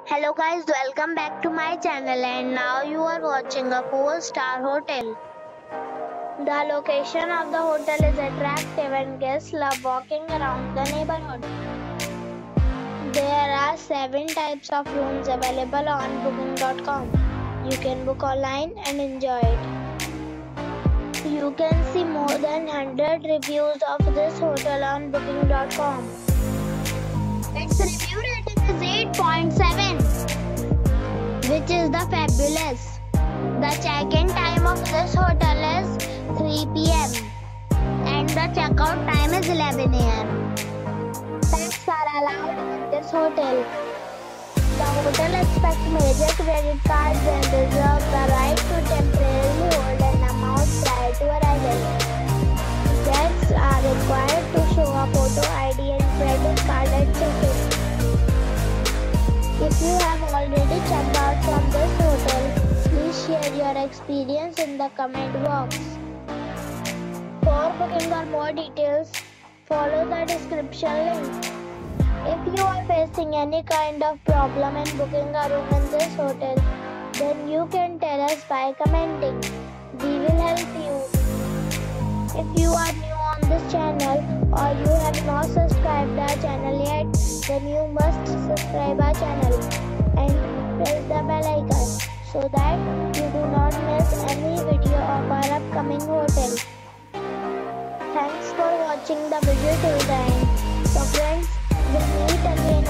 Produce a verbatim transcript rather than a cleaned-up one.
Hello guys, welcome back to my channel and now you are watching a four star hotel. The location of the hotel is attractive and guests love walking around the neighborhood. There are seven types of rooms available on booking dot com. You can book online and enjoy it. You can see more than one hundred reviews of this hotel on booking dot com. Its review rating is eight point seven, which is the fabulous. The check-in time of this hotel is three p m and the checkout time is eleven a m Pets are allowed in this hotel. The hotel expects major credit cards and reserves the right to temporarily hold an amount prior to arrival. Guests are required to show a photo I D and credit card at check-in. If you have already checked out from this hotel, please share your experience in the comment box. For booking or more details, follow the description link. If you are facing any kind of problem in booking a room in this hotel, then you can tell us by commenting. We will help you. If you are new on this channel or you have not subscribed our channel yet, then you must subscribe our channel and press the bell icon so that you do not miss any video of our upcoming hotel. Thanks for watching the video till the end. So friends, we'll meet again